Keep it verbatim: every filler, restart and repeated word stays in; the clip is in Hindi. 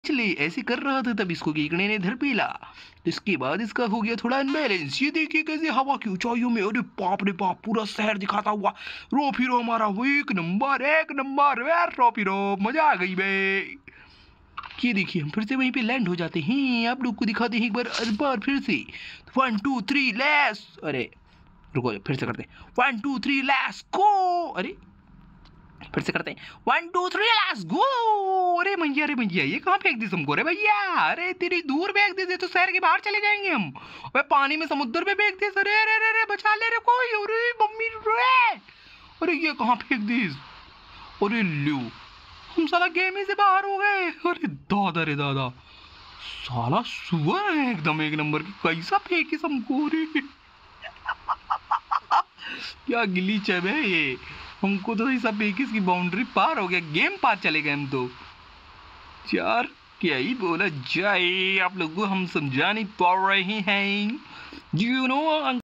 इसलिए ऐसे कर रहा था तब इसको केकड़े ने इधर पीला। इसके बाद इसका हो गया थोड़ा अनबैलेंस। ये देखिए कैसे हवा की ऊंचाइयों में, अरे बाप रे बाप, पूरा शहर दिखाता हुआ रोफिरो हमारा वो एक नंबर एक नंबर वे रोफिरो, मजा आ गई बे। ये देखिए हम फिर से वहीं पे लैंड हो जाते हैं। आप लोग को दिखाते हैं एक बार एक बार फिर से। वन टू थ्री लेस, अरे रुको फिर से करते हैं। One two three let's go, अरे फिर से करते हैं। One two three let's go. अरे भैया अरे भैया ये कहाँ फेंक दी तुमको रे भैया? अरे तेरी दूर फेंक दी तो शहर के बाहर चले जाएंगे हम। अरे पानी में समुद्र में फेंक दी। अरे अरे अरे अरे बचा ले रे कोई। अरे मम्मी रे, अरे ये कहाँ फेंक दी? अरे लो, हम साला गेम ही से बाहर हो गए। अरे दादा रे दादा, साला सुअर है एकदम एक नंबर की, कैसा फेंकी हमको रे। क्या गिलीच है बे ये, हमको तो ऐसा पेकिस की बाउंड्री पार हो गया, गेम पार चले गए हम तो यार। क्या ही बोला जाए, आप लोगों को हम समझा नहीं पा रहे हैं, यू नो।